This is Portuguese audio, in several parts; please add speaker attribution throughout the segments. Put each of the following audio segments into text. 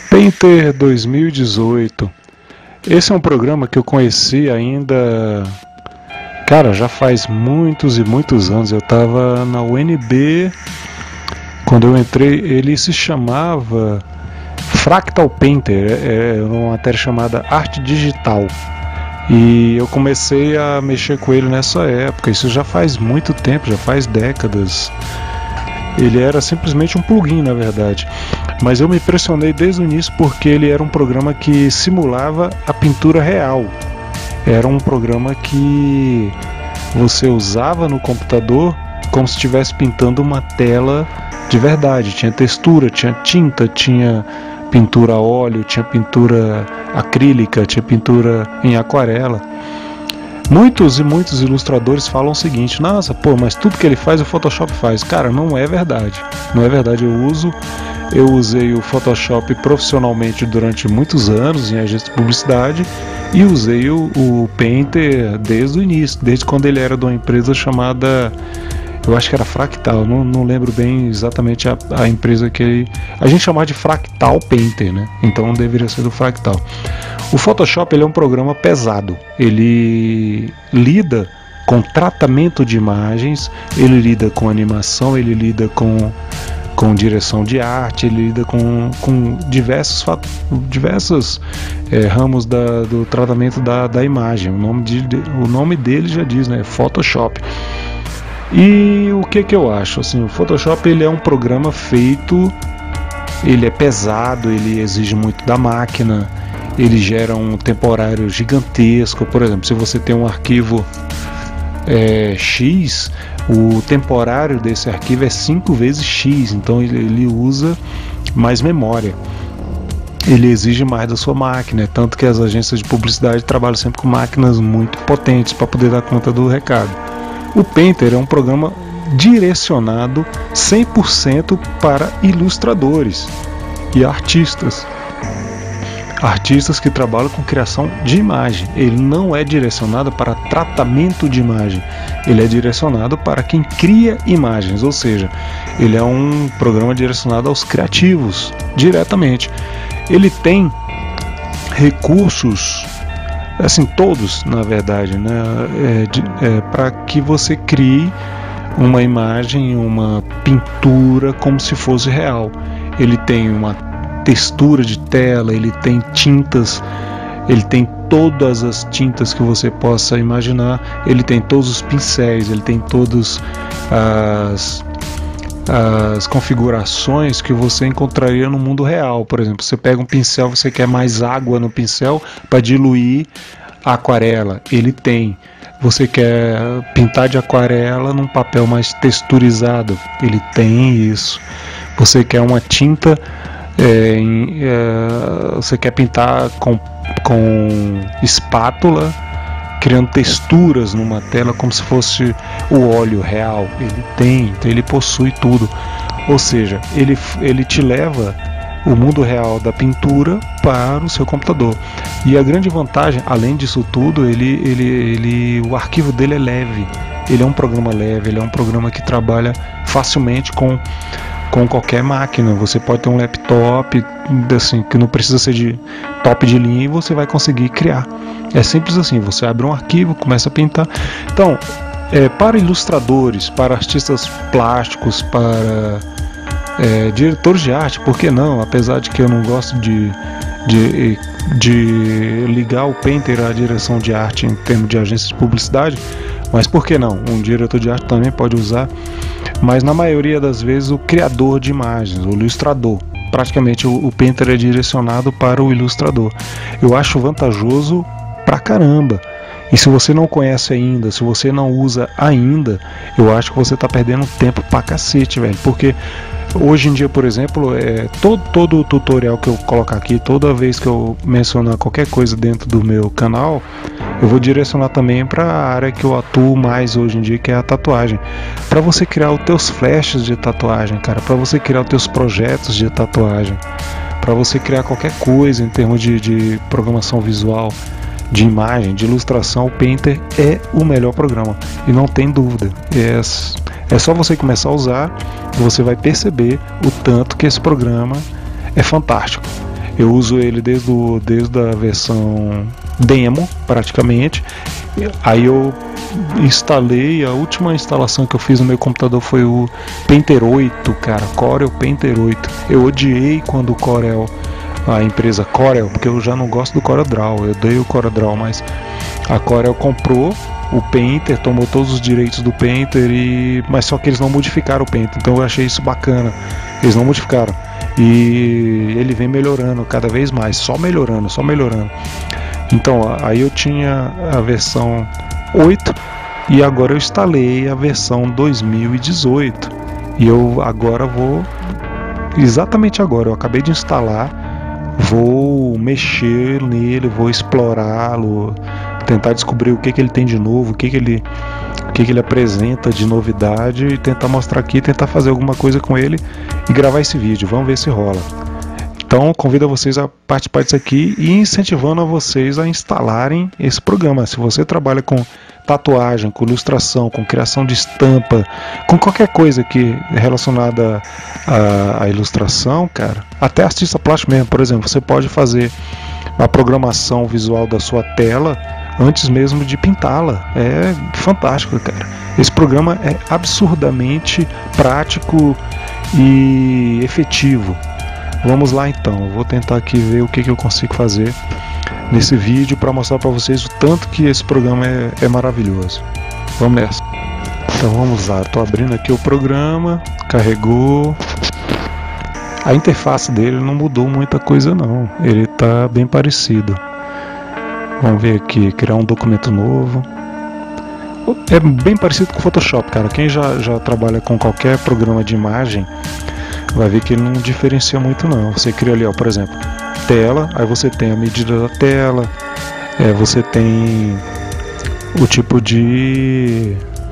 Speaker 1: Painter 2018. Esse é um programa que eu conheci ainda, cara, já faz muitos e muitos anos. Eu estava na UNB quando eu entrei. Ele se chamava Fractal Painter, é uma matéria chamada Arte Digital. E eu comecei a mexer com ele nessa época. Isso já faz muito tempo, já faz décadas. Ele era simplesmente um plugin, na verdade. Mas eu me impressionei desde o início porque ele era um programa que simulava a pintura real. Era um programa que você usava no computador como se estivesse pintando uma tela de verdade. Tinha textura, tinha tinta, tinha pintura a óleo, tinha pintura acrílica, tinha pintura em aquarela. Muitos e muitos ilustradores falam o seguinte: nossa, mas tudo que ele faz o Photoshop faz. Cara, não é verdade. Não é verdade. Eu usei o Photoshop profissionalmente durante muitos anos em agência de publicidade e usei o Painter desde o início, desde quando ele era de uma empresa chamada, eu acho que era Fractal, não lembro bem exatamente a empresa que a gente chamava de Fractal Painter, né? Então deveria ser do Fractal. O Photoshop ele é um programa pesado, ele lida com tratamento de imagens, ele lida com animação, ele lida com direção de arte, ele lida com diversos ramos do tratamento da imagem. O nome dele já diz, né? Photoshop. E o que eu acho? Assim, o Photoshop ele é um programa feito, ele é pesado, ele exige muito da máquina, ele gera um temporário gigantesco. Por exemplo, se você tem um arquivo X, o temporário desse arquivo é 5 vezes X, então ele usa mais memória, ele exige mais da sua máquina, tanto que as agências de publicidade trabalham sempre com máquinas muito potentes para poder dar conta do recado. O Painter é um programa direcionado 100% para ilustradores e artistas que trabalham com criação de imagem. Ele não é direcionado para tratamento de imagem, ele é direcionado para quem cria imagens, ou seja, ele é um programa direcionado aos criativos diretamente. Ele tem recursos, assim, todos na verdade, né, para que você crie uma imagem, uma pintura como se fosse real. Ele tem uma textura de tela, ele tem tintas, ele tem todas as tintas que você possa imaginar, ele tem todos os pincéis, ele tem todas as configurações que você encontraria no mundo real. Por exemplo, você pega um pincel, você quer mais água no pincel para diluir a aquarela, ele tem. Você quer pintar de aquarela num papel mais texturizado, ele tem isso. Você quer uma tinta, você quer pintar com espátula, criando texturas numa tela como se fosse o óleo real, ele tem, então ele possui tudo. Ou seja, ele te leva o mundo real da pintura para o seu computador. E a grande vantagem, além disso tudo, o arquivo dele é leve, ele é um programa leve, ele é um programa que trabalha facilmente com qualquer máquina. Você pode ter um laptop assim, que não precisa ser de top de linha, e você vai conseguir criar. É simples assim, você abre um arquivo, começa a pintar. Então, para ilustradores, para artistas plásticos, para diretores de arte, por que não? Apesar de que eu não gosto de ligar o Painter à direção de arte em termos de agência de publicidade, mas por que não? Um diretor de arte também pode usar. Mas na maioria das vezes o criador de imagens, o ilustrador, praticamente o Painter é direcionado para o ilustrador. Eu acho vantajoso pra caramba. E se você não conhece ainda, se você não usa ainda, eu acho que você tá perdendo tempo pra cacete, velho. Porque hoje em dia, por exemplo, todo tutorial que eu colocar aqui, toda vez que eu mencionar qualquer coisa dentro do meu canal, eu vou direcionar também para a área que eu atuo mais hoje em dia, que é a tatuagem. Para você criar os teus flashes de tatuagem, cara, para você criar os teus projetos de tatuagem, para você criar qualquer coisa em termos de programação visual, de imagem, de ilustração, o Painter é o melhor programa, e não tem dúvida. É só você começar a usar e você vai perceber o tanto que esse programa é fantástico. Eu uso ele desde a versão demo, praticamente. Aí eu instalei, a última instalação que eu fiz no meu computador foi o Painter 8, cara, Corel Painter 8. Eu odiei quando o Corel, a empresa Corel, porque eu já não gosto do CorelDRAW, eu odeio o CorelDRAW, mas a Corel comprou o Painter, tomou todos os direitos do Painter, mas só que eles não modificaram o Painter, então eu achei isso bacana, eles não modificaram. E ele vem melhorando cada vez mais, só melhorando. Então, aí eu tinha a versão 8 e agora eu instalei a versão 2018. E eu agora exatamente agora, eu acabei de instalar, vou mexer nele, vou explorá-lo, tentar descobrir o que ele tem de novo, o que ele apresenta de novidade e tentar mostrar aqui, tentar fazer alguma coisa com ele e gravar esse vídeo. Vamos ver se rola. Então convido vocês a participar disso aqui e incentivando a vocês a instalarem esse programa. Se você trabalha com tatuagem, com ilustração, com criação de estampa, com qualquer coisa que é relacionada à ilustração, cara, até artista plástico mesmo, por exemplo, você pode fazer a programação visual da sua tela antes mesmo de pintá-la. É fantástico, cara. Esse programa é absurdamente prático e efetivo. Vamos lá então, eu vou tentar aqui ver o que eu consigo fazer nesse vídeo para mostrar para vocês o tanto que esse programa é maravilhoso. Vamos nessa. Então vamos lá, estou abrindo aqui o programa, carregou. A interface dele não mudou muita coisa não, ele está bem parecido. Vamos ver aqui, criar um documento novo. É bem parecido com o Photoshop, cara. Quem já trabalha com qualquer programa de imagem vai ver que ele não diferencia muito não. Você cria ali, ó, por exemplo, tela, aí você tem a medida da tela, você tem o tipo de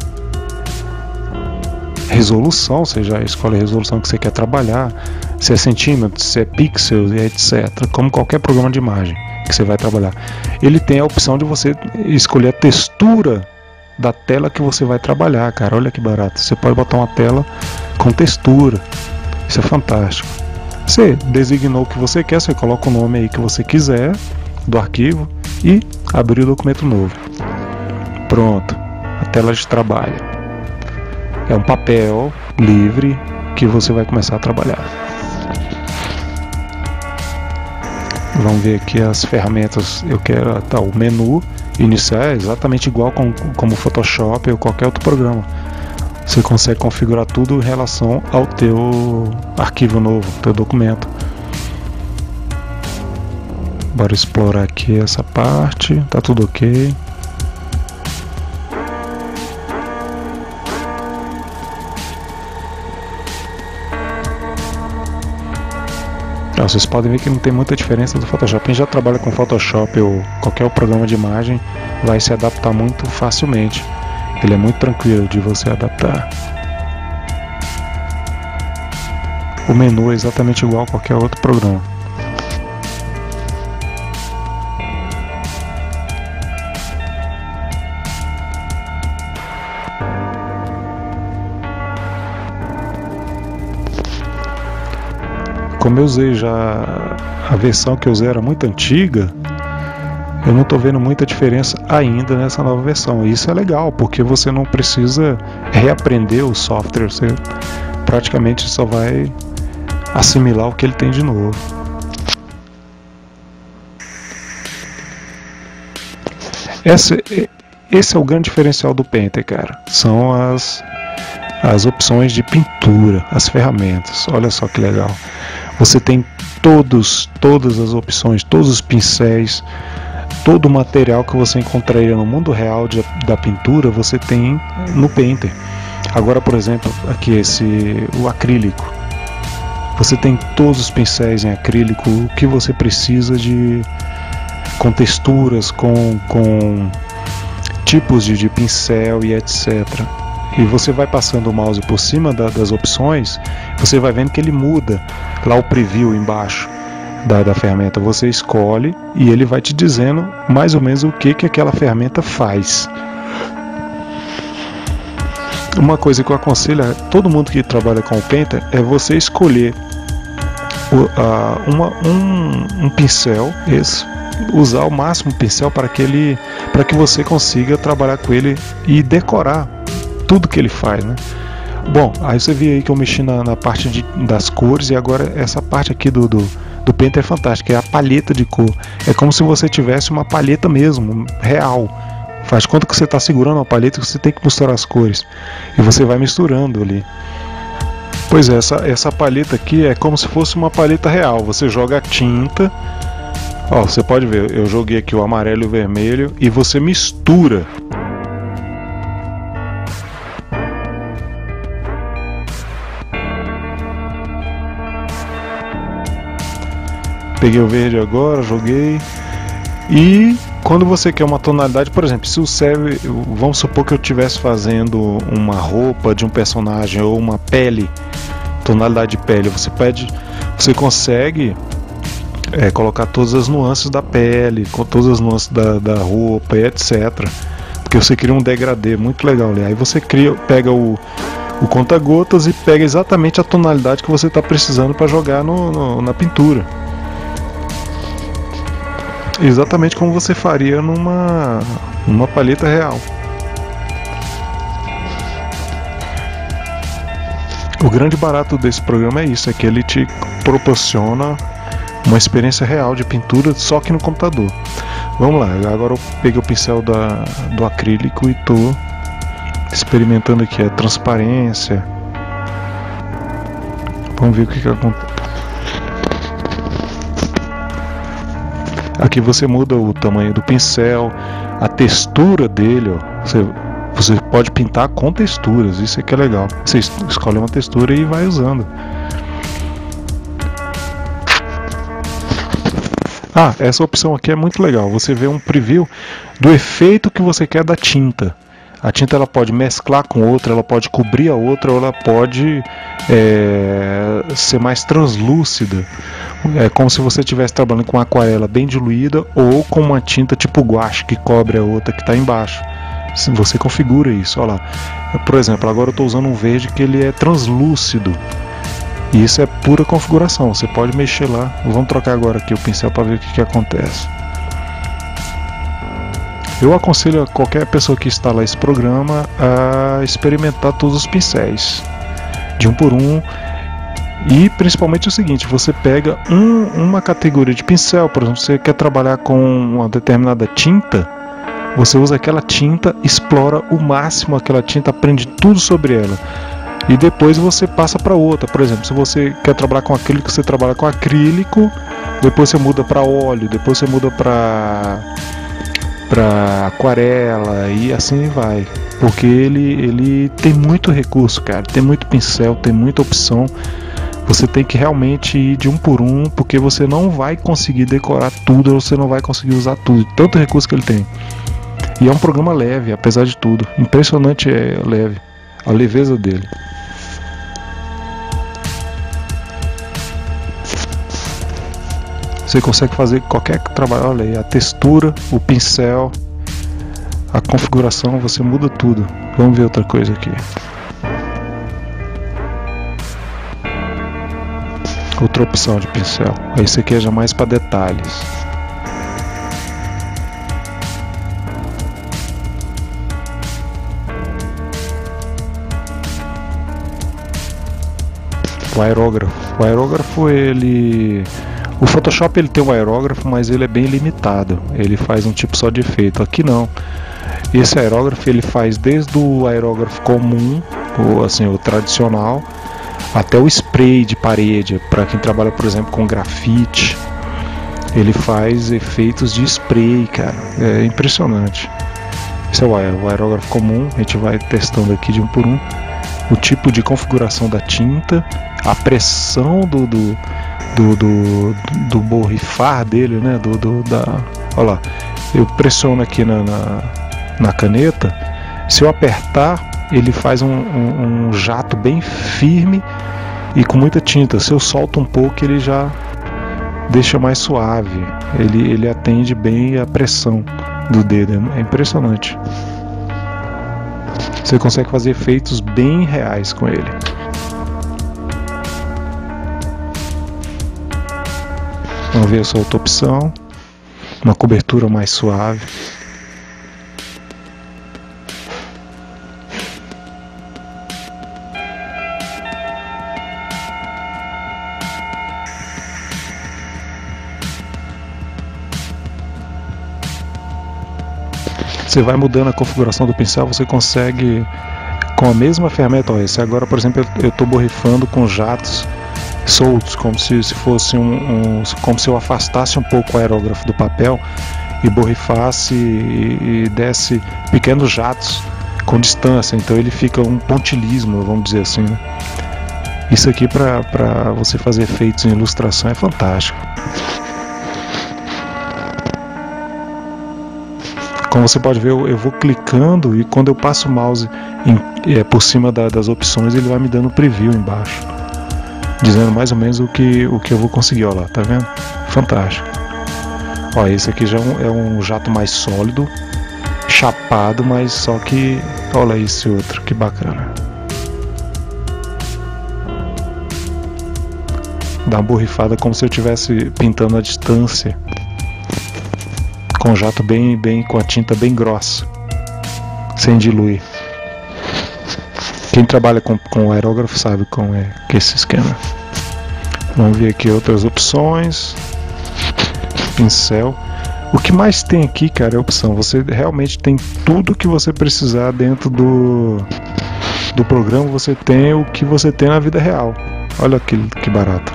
Speaker 1: resolução, você já escolhe a resolução que você quer trabalhar, se é centímetros, se é pixels, etc. Como qualquer programa de imagem que você vai trabalhar. Ele tem a opção de você escolher a textura da tela que você vai trabalhar, cara. Olha que barato. Você pode botar uma tela com textura. Isso é fantástico. Você designou o que você quer, você coloca o nome aí que você quiser do arquivo e abrir o documento novo. Pronto. A tela de trabalho. É um papel livre que você vai começar a trabalhar. Vamos ver aqui as ferramentas. Eu quero o menu iniciar é exatamente igual como o Photoshop ou qualquer outro programa. Você consegue configurar tudo em relação ao teu arquivo novo, teu documento. Bora explorar aqui essa parte. Tá tudo ok. Vocês podem ver que não tem muita diferença do Photoshop. Quem já trabalha com Photoshop ou qualquer programa de imagem vai se adaptar muito facilmente. Ele é muito tranquilo de você adaptar. O menu é exatamente igual a qualquer outro programa. Como eu usei já a versão que eu usei era muito antiga, eu não estou vendo muita diferença ainda nessa nova versão. E isso é legal, porque você não precisa reaprender o software, você praticamente só vai assimilar o que ele tem de novo. Esse é o grande diferencial do Painter, cara. São as opções de pintura, as ferramentas. Olha só que legal. Você tem todas as opções, todos os pincéis, todo o material que você encontraria no mundo real da pintura, você tem no Painter. Agora, por exemplo, aqui o acrílico. Você tem todos os pincéis em acrílico, o que você precisa com texturas, com tipos de pincel e etc. E você vai passando o mouse por cima das opções, você vai vendo que ele muda lá o preview embaixo da ferramenta. Você escolhe e ele vai te dizendo mais ou menos o que aquela ferramenta faz. Uma coisa que eu aconselho a todo mundo que trabalha com o Painter é você escolher um pincel, usar o máximo o pincel para que você consiga trabalhar com ele e decorar tudo que ele faz, né? Bom, aí você vê aí que eu mexi na parte das cores, e agora essa parte aqui do Painter é fantástica, é a palheta de cor. É como se você tivesse uma palheta mesmo, real. Faz conta que você está segurando uma palheta e você tem que misturar as cores. E você vai misturando ali. Pois é, essa palheta aqui é como se fosse uma palheta real. Você joga a tinta. Ó, você pode ver, eu joguei aqui o amarelo e o vermelho e você mistura. Peguei o verde agora, joguei. E quando você quer uma tonalidade, por exemplo, se o serve, vamos supor que eu estivesse fazendo uma roupa de um personagem ou uma pele, tonalidade de pele, você consegue colocar todas as nuances da pele, com todas as nuances da roupa, etc. Porque você cria um degradê muito legal ali. Aí você pega o conta-gotas e pega exatamente a tonalidade que você está precisando para jogar na pintura. Exatamente como você faria numa palheta real. O grande barato desse programa é isso, é que ele te proporciona uma experiência real de pintura, só que no computador. Vamos lá, agora eu peguei o pincel do acrílico e estou experimentando aqui a transparência. Vamos ver o que acontece. Aqui você muda o tamanho do pincel, a textura dele, ó. Você pode pintar com texturas, isso é que é legal. Você escolhe uma textura e vai usando. Essa opção aqui é muito legal. Você vê um preview do efeito que você quer da tinta. A tinta ela pode mesclar com outra, ela pode cobrir a outra, ou ela pode ser mais translúcida. É como se você estivesse trabalhando com uma aquarela bem diluída ou com uma tinta tipo guache que cobre a outra que está embaixo. Se você configura isso, olha lá. Por exemplo, agora eu estou usando um verde que ele é translúcido. E isso é pura configuração. Você pode mexer lá. Vamos trocar agora aqui o pincel para ver o que acontece. Eu aconselho a qualquer pessoa que instala esse programa a experimentar todos os pincéis, de um por um. E principalmente o seguinte, você pega uma categoria de pincel, por exemplo, você quer trabalhar com uma determinada tinta, você usa aquela tinta, explora o máximo aquela tinta, aprende tudo sobre ela. E depois você passa para outra. Por exemplo, se você quer trabalhar com acrílico, você trabalha com acrílico, depois você muda para óleo, depois você muda para aquarela e assim vai. Porque ele tem muito recurso, cara, tem muito pincel, tem muita opção. Você tem que realmente ir de um por um, porque você não vai conseguir decorar tudo, você não vai conseguir usar tudo, tanto recurso que ele tem. E é um programa leve, apesar de tudo. Impressionante leve, a leveza dele. Você consegue fazer qualquer trabalho, olha aí, a textura, o pincel, a configuração, você muda tudo. Vamos ver outra coisa aqui. Outra opção de pincel. Esse aqui é já mais para detalhes. O aerógrafo. O aerógrafo, o Photoshop ele tem um aerógrafo, mas ele é bem limitado. Ele faz um tipo só de efeito. Aqui não. Esse aerógrafo ele faz desde o aerógrafo comum, o tradicional, até o spray de parede. Para quem trabalha, por exemplo, com grafite, ele faz efeitos de spray, cara. É impressionante. Esse é o aerógrafo comum. A gente vai testando aqui de um por um. O tipo de configuração da tinta, a pressão do borrifar dele, né? Olha lá, eu pressiono aqui na caneta. Se eu apertar, ele faz um jato bem firme e com muita tinta. Se eu solto um pouco, ele já deixa mais suave. Ele atende bem a pressão do dedo. É impressionante. Você consegue fazer efeitos bem reais com ele. Vamos ver essa outra opção, uma cobertura mais suave. Você vai mudando a configuração do pincel, você consegue com a mesma ferramenta. Ó, esse agora, por exemplo, eu estou borrifando com jatos soltos, como se fosse como se eu afastasse um pouco o aerógrafo do papel e borrifasse e desse pequenos jatos com distância, então ele fica um pontilhismo, vamos dizer assim, né? Isso aqui para você fazer efeitos em ilustração é fantástico. Como você pode ver, eu vou clicando e quando eu passo o mouse por cima das opções, ele vai me dando um preview embaixo, dizendo mais ou menos o que eu vou conseguir. Olha lá, tá vendo? Fantástico. Ó, esse aqui já é um jato mais sólido, chapado, mas só que olha esse outro, que bacana. Dá uma borrifada como se eu estivesse pintando à distância, com o jato com a tinta bem grossa, sem diluir. Quem trabalha com aerógrafo sabe como é que é esse esquema. Vamos ver aqui outras opções. Pincel. O que mais tem aqui, cara, é opção. Você realmente tem tudo que você precisar dentro do programa. Você tem o que você tem na vida real. Olha que barato.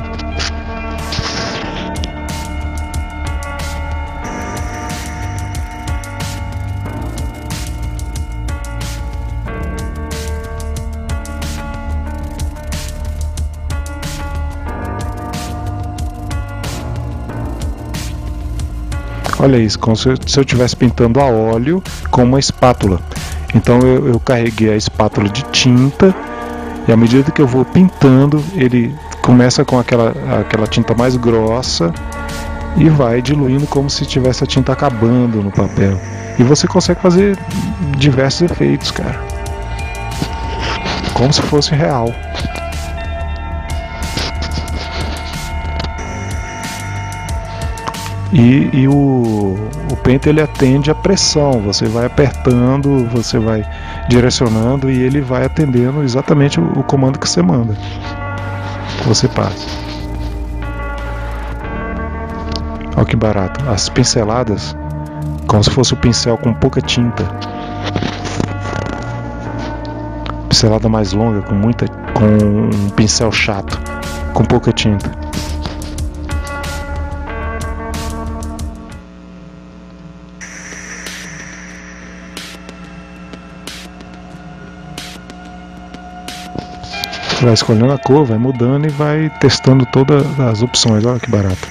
Speaker 1: Olha isso, como se eu estivesse pintando a óleo com uma espátula. Então eu carreguei a espátula de tinta e à medida que eu vou pintando, ele começa com aquela tinta mais grossa e vai diluindo como se tivesse a tinta acabando no papel. E você consegue fazer diversos efeitos, cara, como se fosse real. E o Paint ele atende a pressão, você vai apertando, você vai direcionando e ele vai atendendo exatamente o comando que você manda, que você passa. Olha que barato, as pinceladas como se fosse o pincel com pouca tinta, pincelada mais longa com um pincel chato, com pouca tinta. Vai escolhendo a cor, vai mudando e vai testando todas as opções. Olha que barato.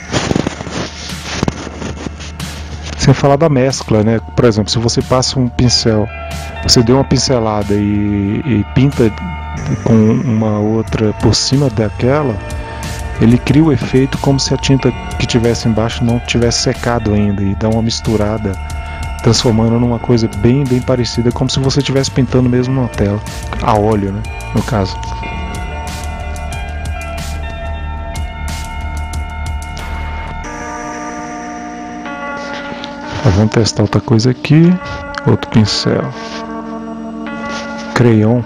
Speaker 1: Sem falar da mescla, né? Por exemplo, se você passa um pincel, você deu uma pincelada e pinta com uma outra por cima daquela, ele cria o efeito como se a tinta que tivesse embaixo não tivesse secado ainda e dá uma misturada, transformando numa coisa bem parecida, como se você estivesse pintando mesmo numa tela, a óleo, né? No caso. Vamos testar outra coisa aqui. Outro pincel. Crayon.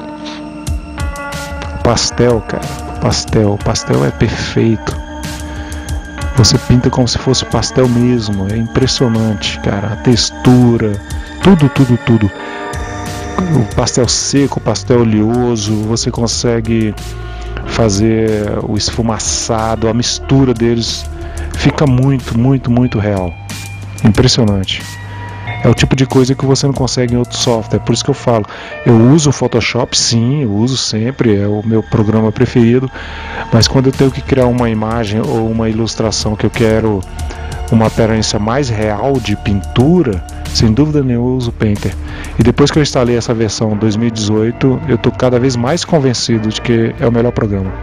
Speaker 1: Pastel, cara. Pastel é perfeito. Você pinta como se fosse pastel mesmo. É impressionante, cara. A textura. Tudo. O pastel seco, o pastel oleoso. Você consegue fazer o esfumaçado. A mistura deles fica muito real. Impressionante. É o tipo de coisa que você não consegue em outro software. Por isso que eu falo, eu uso o Photoshop, sim, eu uso sempre, é o meu programa preferido. Mas quando eu tenho que criar uma imagem ou uma ilustração que eu quero uma aparência mais real de pintura, sem dúvida nenhuma eu uso o Painter. E depois que eu instalei essa versão 2018, eu estou cada vez mais convencido de que é o melhor programa.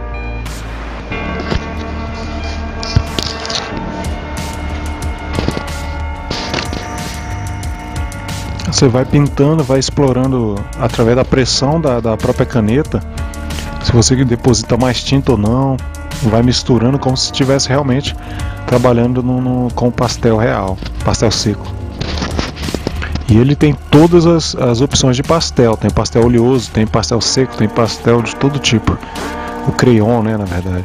Speaker 1: Você vai pintando, vai explorando através da pressão da própria caneta, se você deposita mais tinta ou não, vai misturando como se estivesse realmente trabalhando com pastel real, pastel seco. E ele tem todas as opções de pastel. Tem pastel oleoso, tem pastel seco, tem pastel de todo tipo. O crayon, né, na verdade.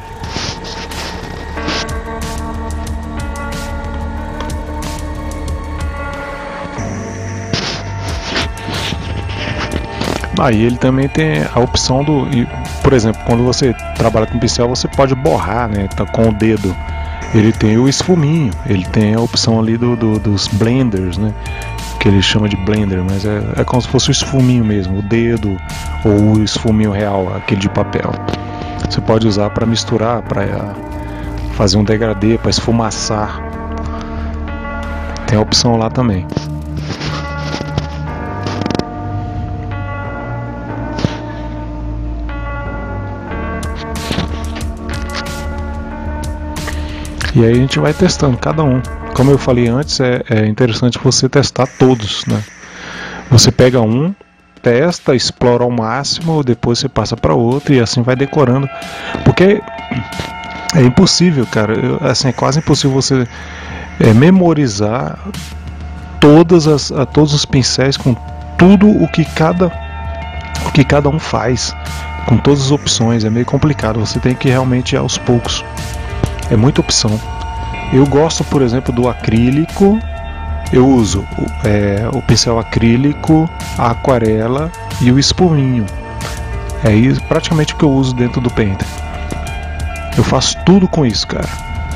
Speaker 1: Aí ele também tem a opção do... Por exemplo, quando você trabalha com pincel, você pode borrar, né, tá, com o dedo. Ele tem o esfuminho, ele tem a opção ali dos blenders, né, que ele chama de blender, mas é como se fosse o esfuminho mesmo, o dedo ou o esfuminho real, aquele de papel. Você pode usar para misturar, para fazer um degradê, para esfumaçar. Tem a opção lá também. E aí a gente vai testando cada um. Como eu falei antes, é interessante você testar todos, né? Você pega um, testa, explora ao máximo, depois você passa para outro e assim vai decorando. Porque é impossível, cara. Assim, é quase impossível você memorizar todos os pincéis com tudo o que cada um faz, com todas as opções. É meio complicado. Você tem que realmente ir aos poucos. É muita opção. Eu gosto, por exemplo, do acrílico. Eu uso o pincel acrílico, a aquarela e o espuminho. É isso, praticamente o que eu uso dentro do Painter. Eu faço tudo com isso, cara.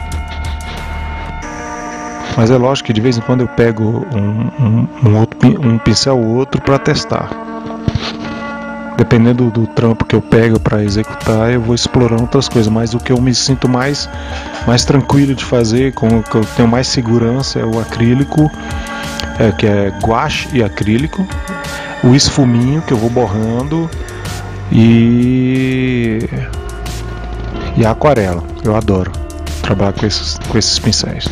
Speaker 1: Mas é lógico que de vez em quando eu pego um pincel ou outro para testar. Dependendo do trampo que eu pego para executar, eu vou explorando outras coisas. Mas o que eu me sinto mais tranquilo de fazer, com o que eu tenho mais segurança, é o acrílico, que é guache e acrílico, o esfuminho que eu vou borrando e a aquarela. Eu adoro trabalhar com esses pincéis.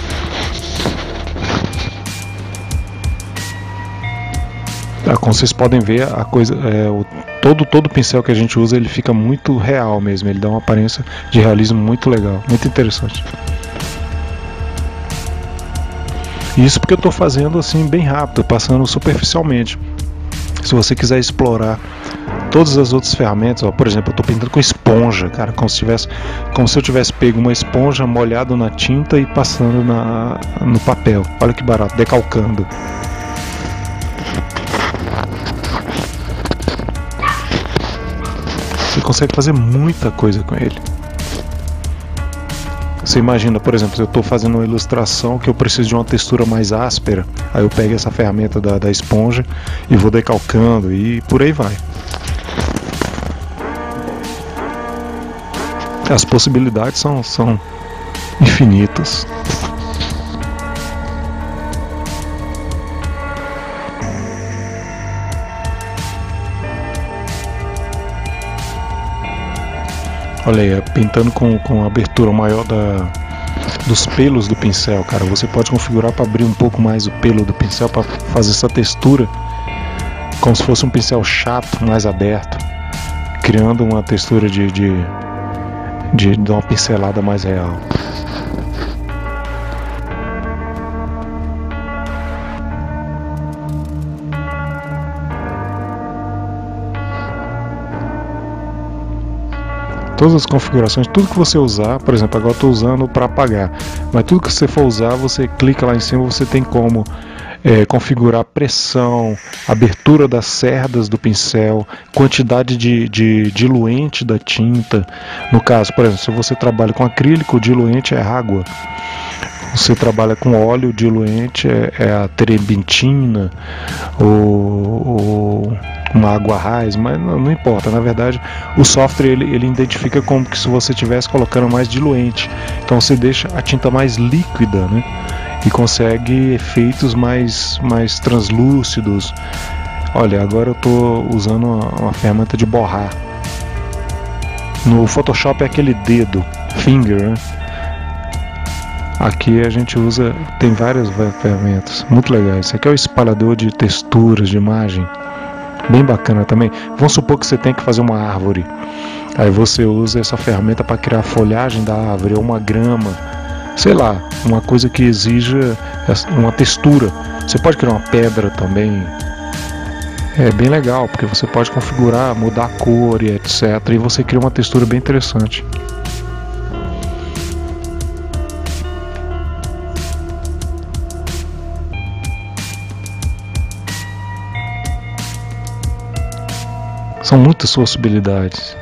Speaker 1: Como vocês podem ver, a coisa, todo pincel que a gente usa, ele fica muito real mesmo. Ele dá uma aparência de realismo muito legal, muito interessante. Isso porque eu estou fazendo assim bem rápido, passando superficialmente. Se você quiser explorar todas as outras ferramentas, ó, por exemplo, eu estou pintando com esponja, cara, como se eu tivesse pego uma esponja molhado na tinta e passando no papel. Olha que barato, decalcando. Você consegue fazer muita coisa com ele. Você imagina, por exemplo, se eu estou fazendo uma ilustração que eu preciso de uma textura mais áspera, aí eu pego essa ferramenta da esponja e vou decalcando e por aí vai. As possibilidades são infinitas. Olha aí, pintando com a abertura maior dos pelos do pincel, cara. Você pode configurar para abrir um pouco mais o pelo do pincel, para fazer essa textura como se fosse um pincel chato, mais aberto, criando uma textura de uma pincelada mais real. Todas as configurações, tudo que você usar, por exemplo, agora eu estou usando para apagar, mas tudo que você for usar, você clica lá em cima, você tem como configurar pressão, abertura das cerdas do pincel, quantidade de diluente da tinta. No caso, por exemplo, se você trabalha com acrílico, o diluente é água. Você trabalha com óleo, o diluente é a terebintina ou uma água raiz, mas não importa. Na verdade, o software ele identifica como que se você estivesse colocando mais diluente. Então você deixa a tinta mais líquida, né? E consegue efeitos mais translúcidos. Olha, agora eu estou usando uma ferramenta de borrar. No Photoshop é aquele dedo, finger, né? Aqui a gente usa, tem várias ferramentas muito legais. Esse aqui é o espalhador de texturas, de imagem, bem bacana também. Vamos supor que você tem que fazer uma árvore, aí você usa essa ferramenta para criar a folhagem da árvore, ou uma grama, sei lá, uma coisa que exija uma textura. Você pode criar uma pedra também. É bem legal, porque você pode configurar, mudar a cor e etc. E você cria uma textura bem interessante. São muitas possibilidades.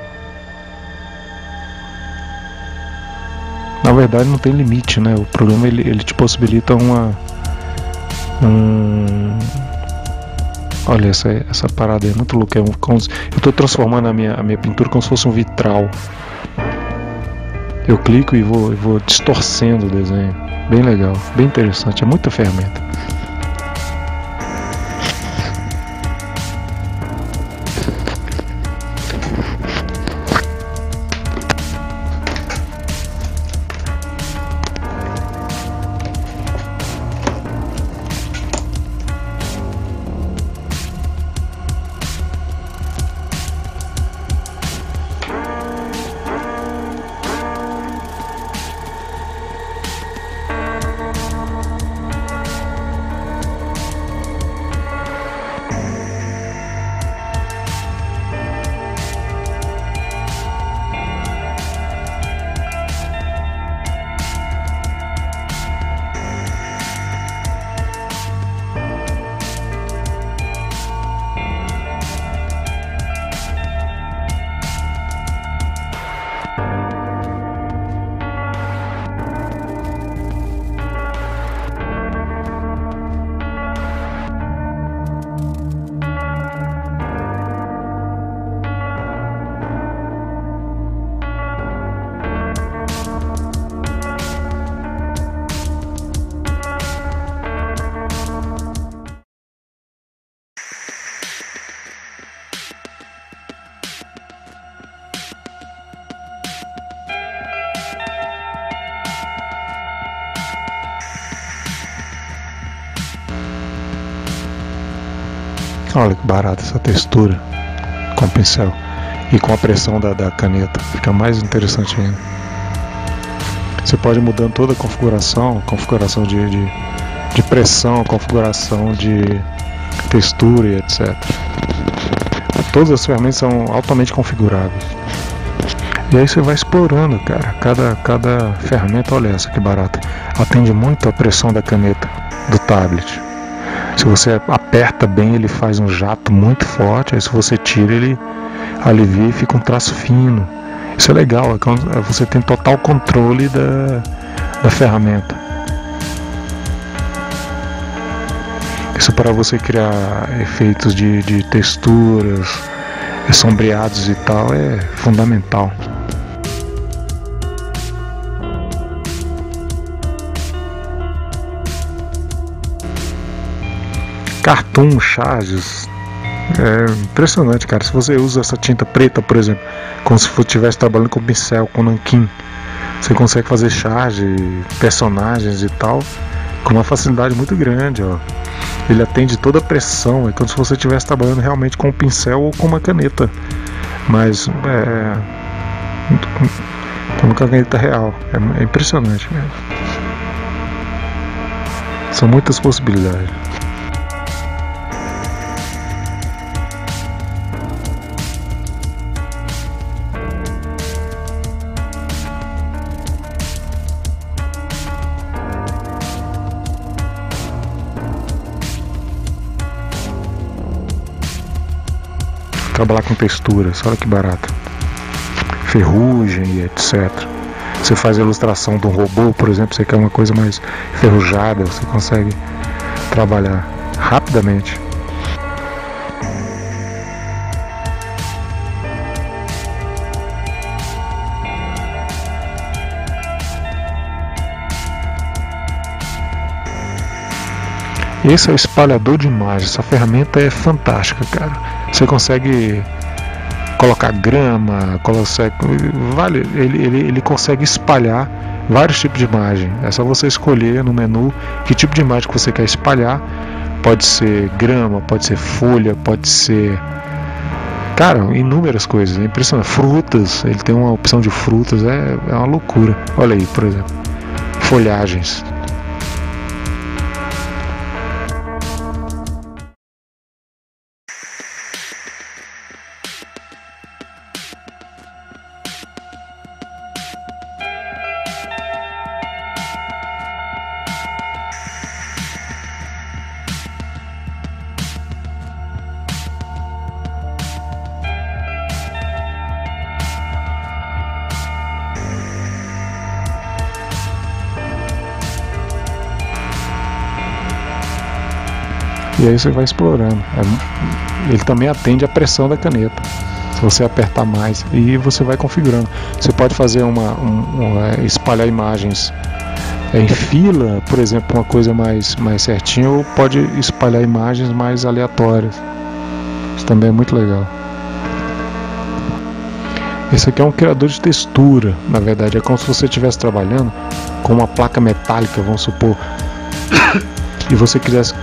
Speaker 1: Na verdade não tem limite, né? O programa ele te possibilita olha, essa parada aí é muito louca. Eu estou transformando a minha pintura como se fosse um vitral. Eu clico e vou distorcendo o desenho. Bem legal, bem interessante, é muita ferramenta. Olha que barata essa textura com o pincel e com a pressão da caneta, fica mais interessante ainda. Você pode ir mudando toda a configuração de pressão, configuração de textura e etc. Todas as ferramentas são altamente configuráveis. E aí você vai explorando, cara, cada ferramenta. Olha essa que barata, atende muito a pressão da caneta do tablet. Se você aperta bem, ele faz um jato muito forte. Aí se você tira, ele alivia e fica um traço fino. Isso é legal, você tem total controle da ferramenta. Isso para você criar efeitos de texturas, sombreados e tal, é fundamental. Cartoon charges, é impressionante, cara. Se você usa essa tinta preta, por exemplo, como se estivesse trabalhando com pincel, com nanquim, você consegue fazer charge, personagens e tal, com uma facilidade muito grande, ó. Ele atende toda a pressão, é como se você estivesse trabalhando realmente com um pincel ou com uma caneta, mas com uma caneta real. É impressionante mesmo. São muitas possibilidades. Trabalhar com texturas, olha que barato. Ferrugem e etc. Você faz a ilustração de um robô, por exemplo, você quer uma coisa mais enferrujada, você consegue trabalhar rapidamente. Esse é o espalhador de imagens. Essa ferramenta é fantástica, cara. Você consegue colocar grama, ele consegue espalhar vários tipos de imagem. É só você escolher no menu que tipo de imagem que você quer espalhar. Pode ser grama, pode ser folha, pode ser, cara, inúmeras coisas. É impressionante. Frutas, ele tem uma opção de frutas, é uma loucura. Olha aí, por exemplo, folhagens. E aí você vai explorando. Ele também atende a pressão da caneta. Se você apertar mais, e você vai configurando. Você pode fazer espalhar imagens em fila, por exemplo, uma coisa mais certinha, ou pode espalhar imagens mais aleatórias. Isso também é muito legal. Esse aqui é um criador de textura, na verdade. É como se você estivesse trabalhando com uma placa metálica, vamos supor, e você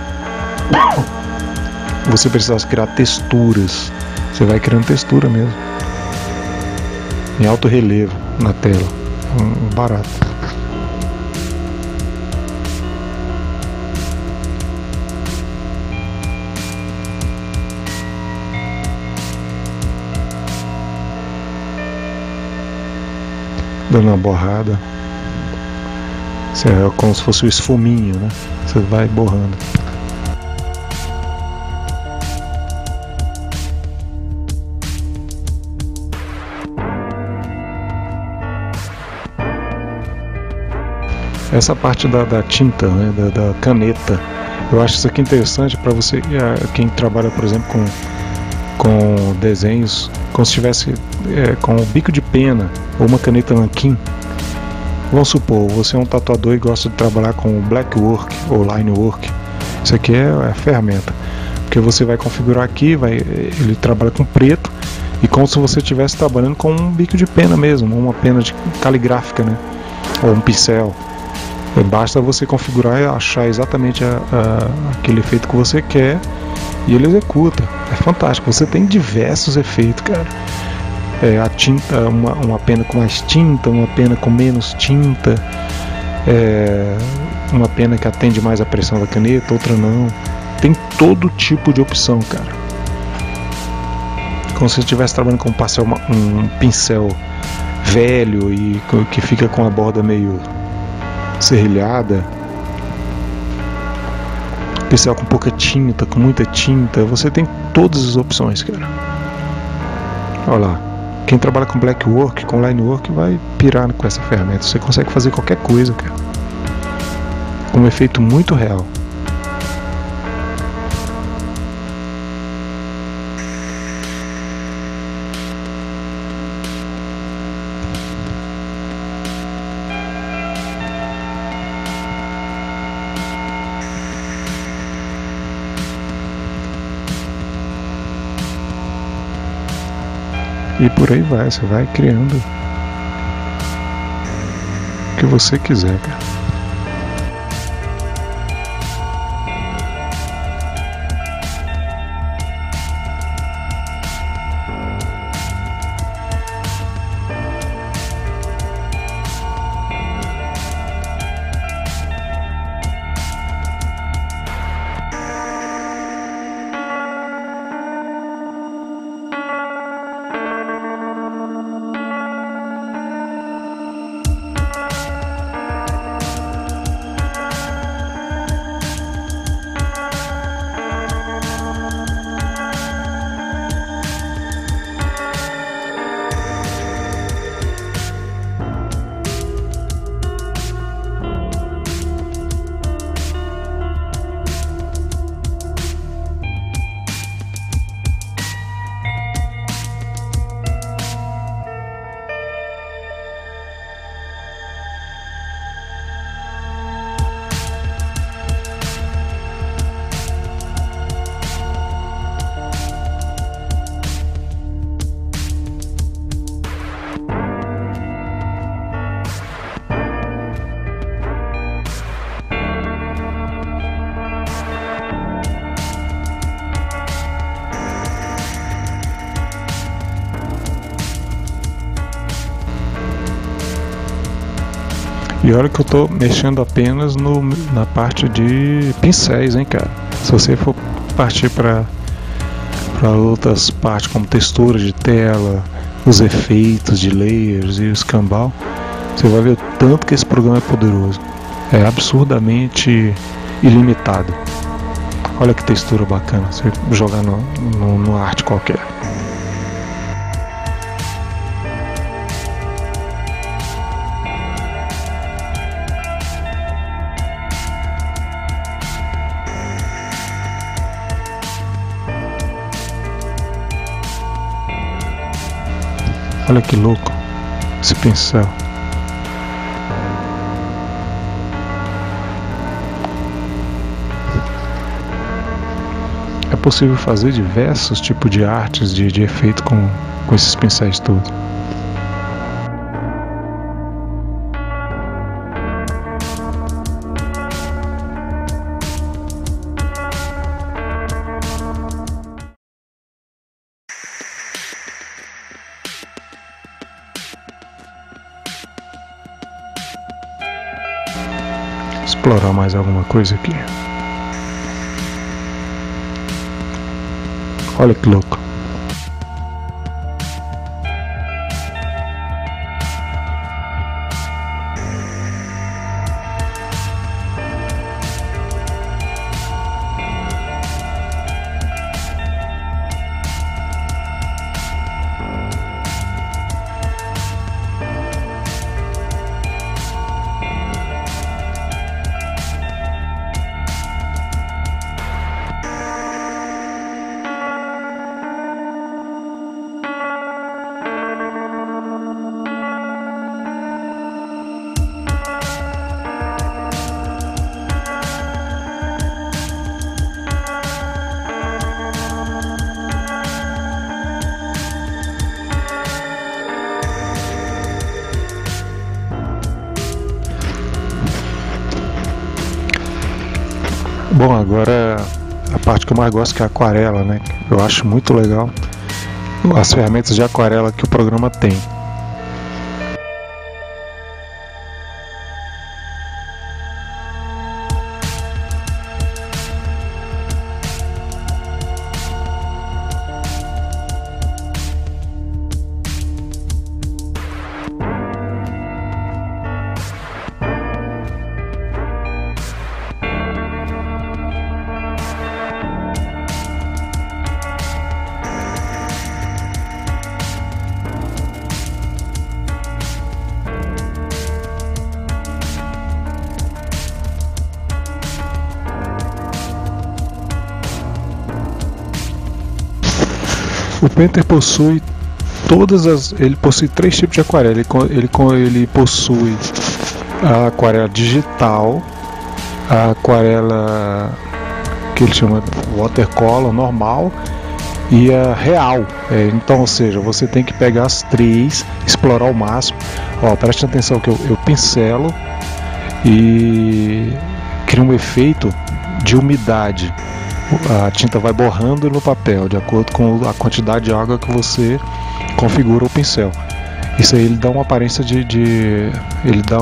Speaker 1: precisasse criar texturas. Você vai criando textura mesmo, em alto relevo na tela. Barato. Dando uma borrada. Isso é como se fosse o esfuminho, né? Você vai borrando. Essa parte da tinta, né, da caneta, eu acho isso aqui interessante para você, quem trabalha, por exemplo, com desenhos, como se estivesse com um bico de pena ou uma caneta nanquim. Vamos supor, você é um tatuador e gosta de trabalhar com black work ou line work. Isso aqui é a ferramenta, porque você vai configurar aqui, ele trabalha com preto, e como se você estivesse trabalhando com um bico de pena mesmo, uma pena de caligráfica, né, ou um pincel. Basta você configurar e achar exatamente aquele efeito que você quer, e ele executa. É fantástico. Você tem diversos efeitos, cara. A tinta, uma pena com mais tinta, uma pena com menos tinta, uma pena que atende mais a pressão da caneta, outra não. Tem todo tipo de opção, cara. Como se você estivesse trabalhando com um pincel velho e que fica com a borda meio serrilhada, pincel com pouca tinta, com muita tinta. Você tem todas as opções, cara. Olha lá, quem trabalha com black work, com line work, vai pirar com essa ferramenta. Você consegue fazer qualquer coisa, cara, com um efeito muito real. E por aí vai, você vai criando o que você quiser, cara. E olha que eu tô mexendo apenas na parte de pincéis, hein, cara. Se você for partir para outras partes como textura de tela, os efeitos de layers e o escambau, você vai ver o tanto que esse programa é poderoso. É absurdamente ilimitado. Olha que textura bacana, você jogar no arte qualquer. Olha que louco esse pincel. É possível fazer diversos tipos de artes, de efeito com esses pincéis todos. Explorar mais alguma coisa aqui. Olha que louco. Bom, agora a parte que eu mais gosto, que é a aquarela, né? Eu acho muito legal as ferramentas de aquarela que o programa tem. O Painter possui ele possui 3 tipos de aquarela. Ele possui a aquarela digital, a aquarela que ele chama watercolor normal e a real. Então, ou seja, você tem que pegar as 3, explorar ao máximo. Ó, preste atenção que eu pincelo e crio um efeito de umidade. A tinta vai borrando no papel de acordo com a quantidade de água que você configura o pincel. Isso aí ele dá uma aparência ele dá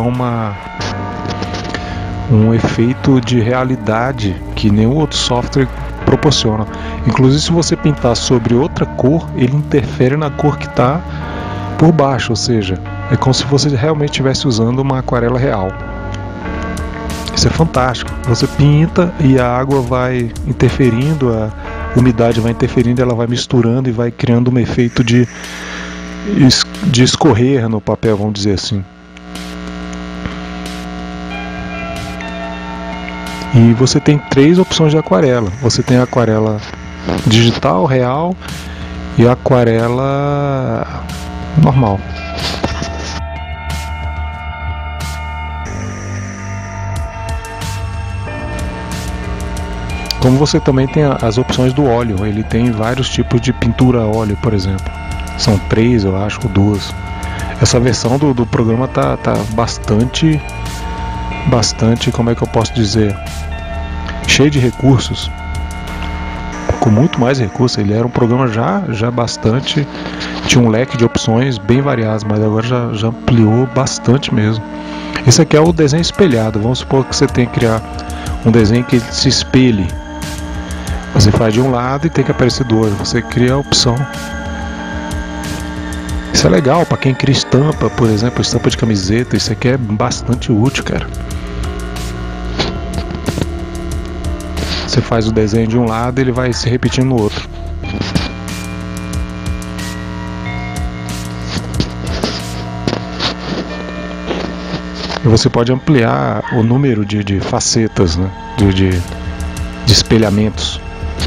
Speaker 1: um efeito de realidade que nenhum outro software proporciona. Inclusive, se você pintar sobre outra cor, ele interfere na cor que está por baixo, ou seja, é como se você realmente estivesse usando uma aquarela real. Isso é fantástico. Você pinta e a água vai interferindo, a umidade vai interferindo, ela vai misturando e vai criando um efeito de escorrer no papel, vamos dizer assim. E você tem 3 opções de aquarela. Você tem a aquarela digital, real e a aquarela normal. Como você também tem as opções do óleo, ele tem vários tipos de pintura a óleo, por exemplo. São 3, eu acho, ou 2. Essa versão do programa tá bastante, como é que eu posso dizer, cheio de recursos, com muito mais recursos. Ele era um programa já bastante, tinha um leque de opções bem variadas, mas agora já ampliou bastante mesmo. Esse aqui é o desenho espelhado. Vamos supor que você tem que criar um desenho que se espelhe. Você faz de um lado e tem que aparecer do outro. Você cria a opção. Isso é legal para quem cria estampa, por exemplo, estampa de camiseta. Isso aqui é bastante útil, cara. Você faz o desenho de um lado e ele vai se repetindo no outro. E você pode ampliar o número de facetas, né? de espelhamentos.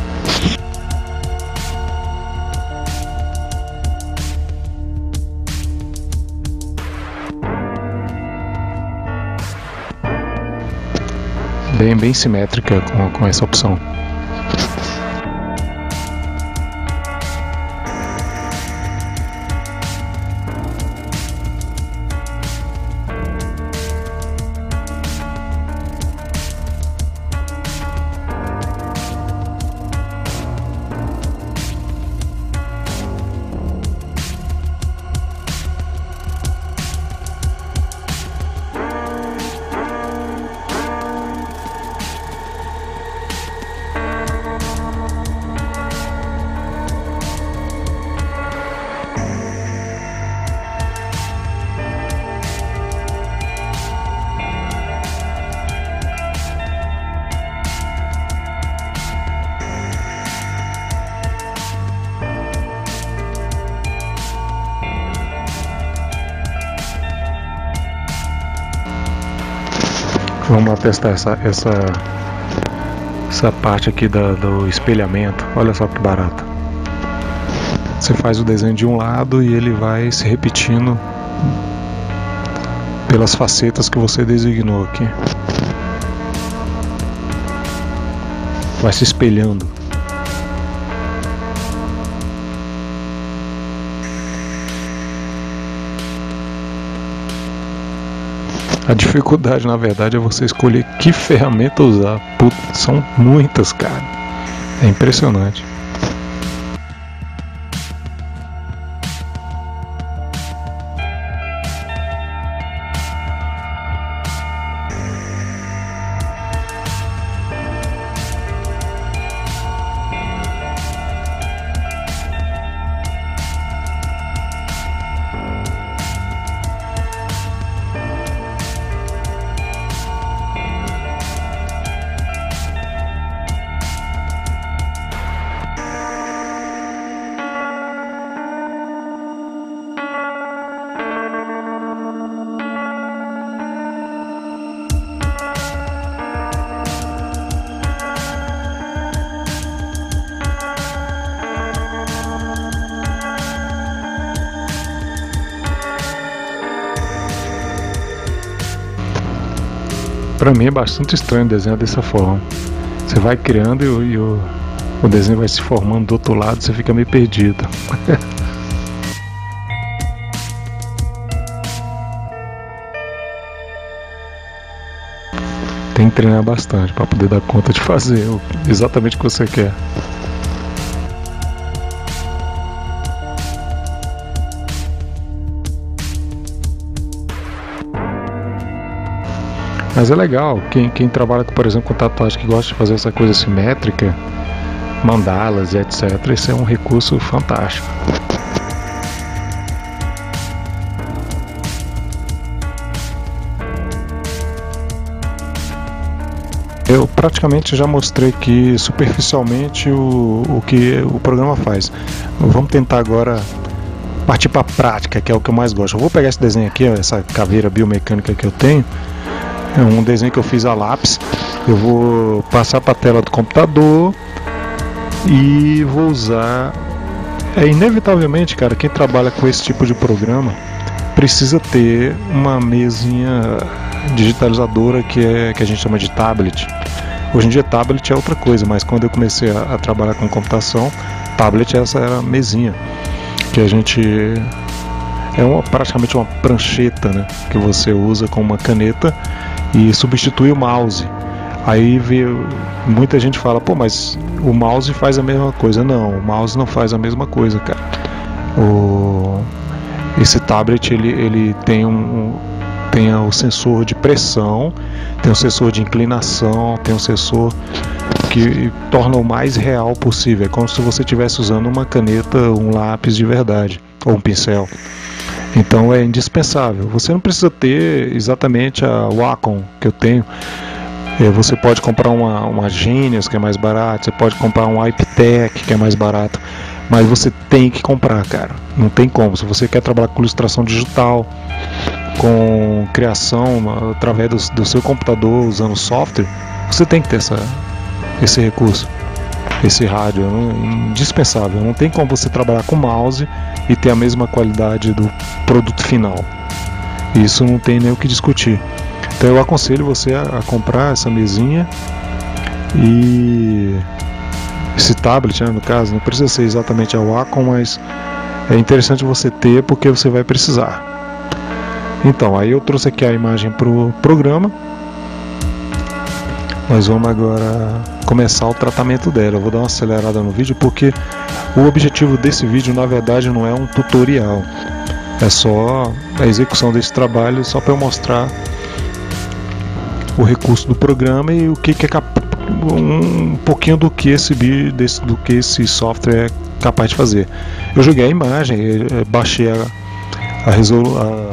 Speaker 1: Bem simétrica com essa opção. Vamos testar essa parte aqui do espelhamento. Olha só que barato. Você faz o desenho de um lado e ele vai se repetindo pelas facetas que você designou aqui. Vai se espelhando. A dificuldade, na verdade, é você escolher que ferramenta usar. Putz, são muitas, cara. É impressionante. Pra mim é bastante estranho desenhar dessa forma. Você vai criando e o desenho vai se formando do outro lado, você fica meio perdido. Tem que treinar bastante para poder dar conta de fazer exatamente o que você quer. Mas é legal, quem trabalha, por exemplo, com tatuagem, que gosta de fazer essa coisa simétrica, mandalas e etc, esse é um recurso fantástico. Eu praticamente já mostrei aqui superficialmente o que o programa faz. Vamos tentar agora partir para a prática, que é o que eu mais gosto. Eu vou pegar esse desenho aqui, ó, essa caveira biomecânica que eu tenho. É um desenho que eu fiz a lápis. Eu vou passar para a tela do computador e vou usar. Inevitavelmente, cara, quem trabalha com esse tipo de programa precisa ter uma mesinha digitalizadora que a gente chama de tablet. Hoje em dia tablet é outra coisa, mas quando eu comecei a trabalhar com computação, tablet essa era a mesinha que a gente praticamente uma prancheta, né, que você usa com uma caneta e substitui o mouse. Aí muita gente fala, pô, mas o mouse faz a mesma coisa. Não, o mouse não faz a mesma coisa, cara. Esse tablet ele tem Tem o sensor de pressão, tem o sensor de inclinação, tem um sensor que torna o mais real possível. É como se você estivesse usando uma caneta, um lápis de verdade, ou um pincel. Então é indispensável. Você não precisa ter exatamente a Wacom que eu tenho. Você pode comprar uma Genius, que é mais barato. Você pode comprar um iPtech, que é mais barato. Mas você tem que comprar, cara. Não tem como. Se você quer trabalhar com ilustração digital, com criação através do seu computador, usando software, você tem que ter esse recurso, esse rádio. Indispensável. Não tem como você trabalhar com mouse e ter a mesma qualidade do produto final. Isso não tem nem o que discutir. Então eu aconselho você a comprar essa mesinha e esse tablet, né, no caso. Não precisa ser exatamente a Wacom, mas é interessante você ter porque você vai precisar. Então, aí eu trouxe aqui a imagem para o programa. Nós vamos agora começar o tratamento dela. Eu vou dar uma acelerada no vídeo porque o objetivo desse vídeo na verdade não é um tutorial. É só a execução desse trabalho, só para eu mostrar o recurso do programa e o que é um pouquinho do que esse software é capaz de fazer. Eu joguei a imagem, baixei a resolução.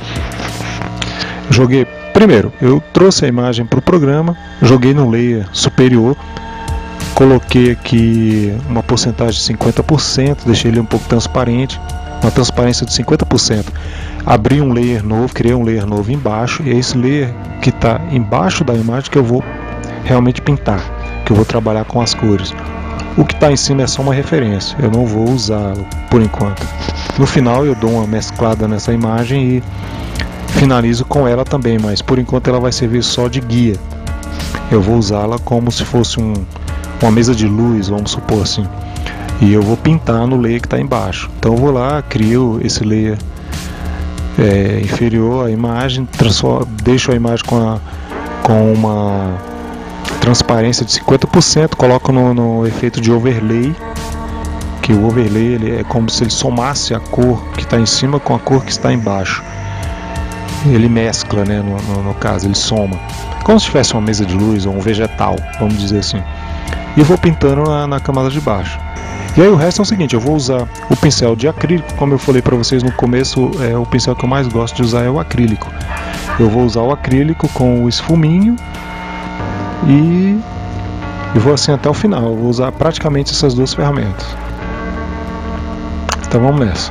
Speaker 1: Primeiro, eu trouxe a imagem para o programa, joguei no layer superior, coloquei aqui uma porcentagem de 50%, deixei ele um pouco transparente, uma transparência de 50%. Abri um layer novo, criei um layer novo embaixo, e é esse layer que está embaixo da imagem que eu vou realmente pintar, que eu vou trabalhar com as cores. O que está em cima é só uma referência, eu não vou usá-lo por enquanto. No final eu dou uma mesclada nessa imagem e finalizo com ela também, mas por enquanto ela vai servir só de guia. Eu vou usá-la como se fosse uma mesa de luz, vamos supor assim. E eu vou pintar no layer que está embaixo. Então eu vou lá, crio esse layer inferior à imagem, deixo a imagem com uma transparência de 50%, coloco no efeito de overlay, que o overlay ele é como se ele somasse a cor que está em cima com a cor que está embaixo. Ele mescla, né, no caso, ele soma, como se tivesse uma mesa de luz ou um vegetal, vamos dizer assim. E vou pintando na camada de baixo. E aí o resto é o seguinte, eu vou usar o pincel de acrílico, como eu falei para vocês no começo, o pincel que eu mais gosto de usar é o acrílico. Eu vou usar o acrílico com o esfuminho e vou assim até o final. Eu vou usar praticamente essas duas ferramentas. Então vamos nessa.